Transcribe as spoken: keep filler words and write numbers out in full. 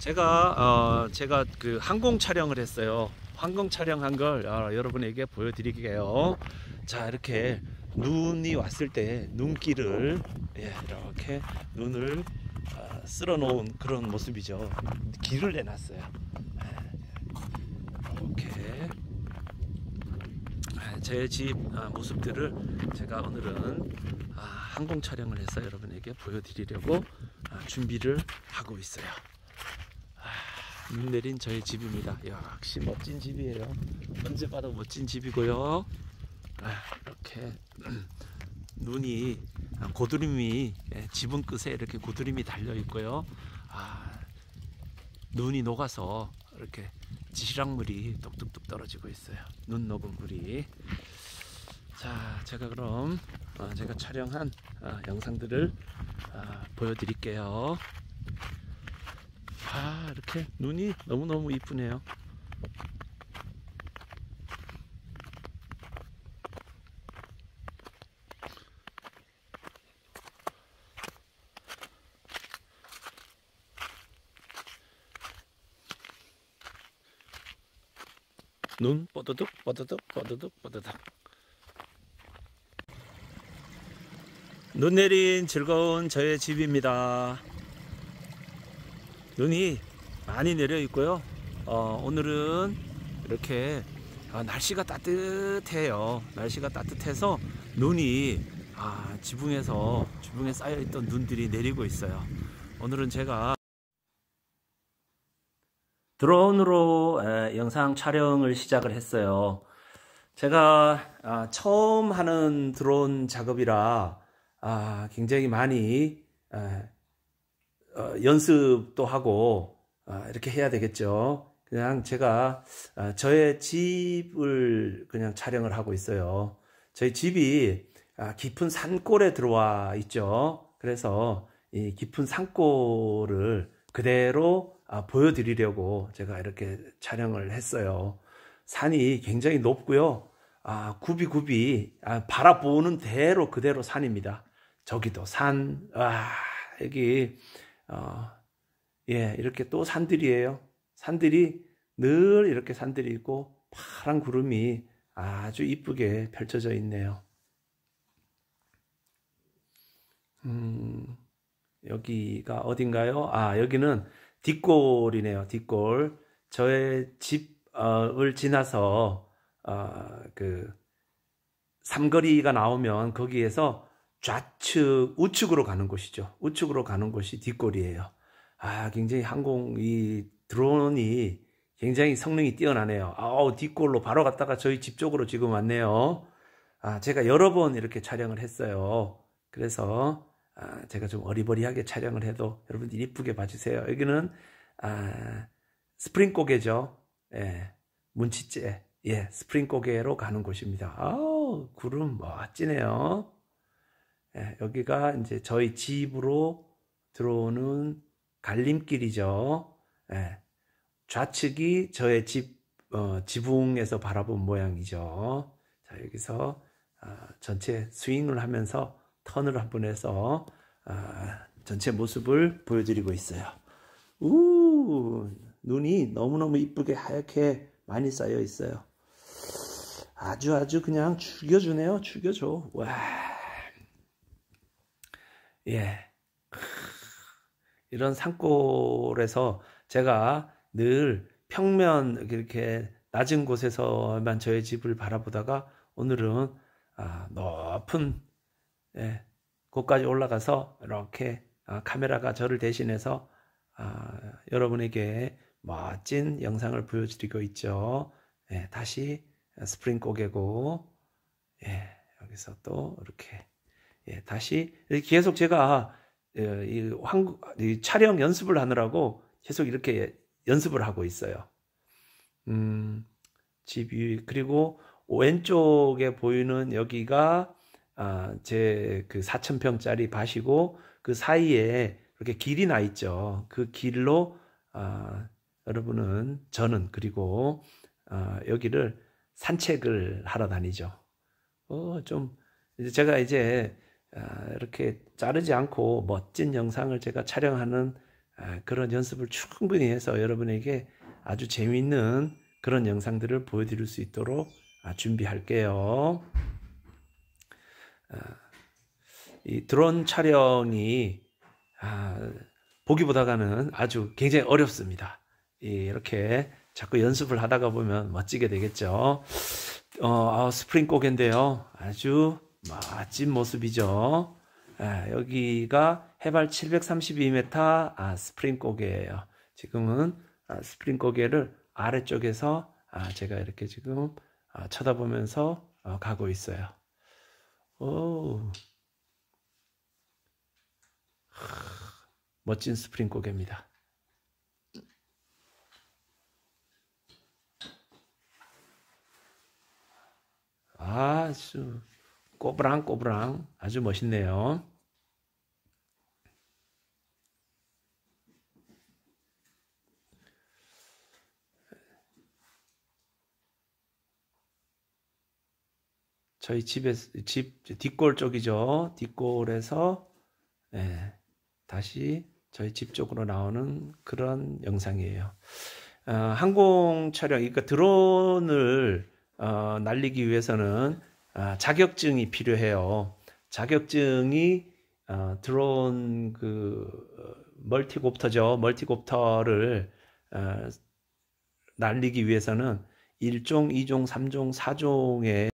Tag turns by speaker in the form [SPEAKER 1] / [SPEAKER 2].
[SPEAKER 1] 제가 어 제가 그 항공 촬영을 했어요. 항공 촬영한 걸 어, 여러분에게 보여드릴게요. 자, 이렇게 눈이 왔을 때 눈길을 예, 이렇게 눈을 어, 쓸어 놓은 그런 모습이죠. 길을 내놨어요. 이렇게 제 집 모습들을 제가 오늘은 항공 촬영을 해서 여러분에게 보여드리려고 준비를 하고 있어요. 눈 내린 저의 집입니다. 역시 멋진 집이에요. 언제 봐도 멋진 집이고요. 이렇게 눈이 고드름이 지붕 끝에 이렇게 고드름이 달려 있고요. 눈이 녹아서 이렇게 지시락물이 뚝뚝뚝 떨어지고 있어요. 눈 녹은 물이. 자, 제가 그럼 제가 촬영한 영상들을 보여드릴게요. 아, 이렇게 눈이 너무너무 이쁘네요. 눈 뽀드득 뽀드득 뽀드득 뽀드득. 눈 내린 즐거운 저의 집입니다. 눈이 많이 내려 있고요. 어, 오늘은 이렇게 어, 날씨가 따뜻해요. 날씨가 따뜻해서 눈이 아, 지붕에서 지붕에 쌓여 있던 눈들이 내리고 있어요. 오늘은 제가 드론으로 에, 영상 촬영을 시작을 했어요. 제가 아, 처음 하는 드론 작업이라 아, 굉장히 많이 에, 어, 연습도 하고 어, 이렇게 해야 되겠죠. 그냥 제가 어, 저의 집을 그냥 촬영을 하고 있어요. 저희 집이 아, 깊은 산골에 들어와 있죠. 그래서 이 깊은 산골을 그대로 아, 보여드리려고 제가 이렇게 촬영을 했어요. 산이 굉장히 높고요. 아, 굽이굽이 아, 바라보는 대로 그대로 산입니다. 저기도 산, 아, 여기 어, 예, 이렇게 또 산들이에요. 산들이 늘 이렇게 산들이 있고 파란 구름이 아주 이쁘게 펼쳐져 있네요. 음, 여기가 어딘가요? 아, 여기는 뒷골이네요. 뒷골. 저의 집을 지나서 어, 그 삼거리가 나오면 거기에서 좌측, 우측으로 가는 곳이죠. 우측으로 가는 곳이 뒷골이에요. 아, 굉장히 항공, 이 드론이 굉장히 성능이 뛰어나네요. 아우, 뒷골로 바로 갔다가 저희 집 쪽으로 지금 왔네요. 아, 제가 여러 번 이렇게 촬영을 했어요. 그래서 아, 제가 좀 어리버리하게 촬영을 해도 여러분들 이쁘게 봐주세요. 여기는 아, 스프링 고개죠. 예, 문치째. 예, 스프링 고개로 가는 곳입니다. 아우, 구름 멋지네요. 예, 여기가 이제 저희 집으로 들어오는 갈림길이죠. 예, 좌측이 저의 집, 어, 지붕에서 바라본 모양이죠. 자, 여기서 어, 전체 스윙을 하면서 턴을 한번 해서 어, 전체 모습을 보여드리고 있어요. 우, 눈이 너무너무 이쁘게 하얗게 많이 쌓여 있어요. 아주 아주 그냥 죽여주네요. 죽여줘. 와. 예, 이런 산골에서 제가 늘 평면 이렇게 낮은 곳에서만 저의 집을 바라보다가 오늘은 아, 높은 예, 곳까지 올라가서 이렇게 아, 카메라가 저를 대신해서 아, 여러분에게 멋진 영상을 보여드리고 있죠. 예, 다시 스프링 고개고 예, 여기서 또 이렇게 예, 다시 계속 제가 이, 황, 이 촬영 연습을 하느라고 계속 이렇게 연습을 하고 있어요. 음, 집 위, 그리고 왼쪽에 보이는 여기가 아, 제 그 사천 평짜리 밭이고 그 사이에 이렇게 길이 나 있죠. 그 길로 아, 여러분은 저는 그리고 아, 여기를 산책을 하러 다니죠. 어, 좀 이제 제가 이제 이렇게 자르지 않고 멋진 영상을 제가 촬영하는 아, 그런 연습을 충분히 해서 여러분에게 아주 재미있는 그런 영상들을 보여드릴 수 있도록 아, 준비할게요. 아, 이 드론 촬영이 아, 보기보다는 아주 굉장히 어렵습니다. 이렇게 자꾸 연습을 하다가 보면 멋지게 되겠죠. 어, 아, 스프링 고개인데요. 아주 멋진 모습이죠. 아, 여기가 해발 칠백삼십이 미터 아, 스프링 고개예요. 지금은 아, 스프링 고개를 아래쪽에서 아, 제가 이렇게 지금 아, 쳐다보면서 어, 가고 있어요. 오, 멋진 스프링 고개입니다. 아주 꼬부랑꼬부랑 아주 멋있네요. 저희 집에 집 뒷골 쪽이죠. 뒷골에서 예, 다시 저희 집 쪽으로 나오는 그런 영상이에요. 어, 항공 촬영, 그러니까 드론을 어, 날리기 위해서는 아, 자격증이 필요해요. 자격증이 어, 드론 그 어, 멀티콥터죠. 멀티콥터를 어, 날리기 위해서는 일 종, 이 종, 삼 종, 사 종의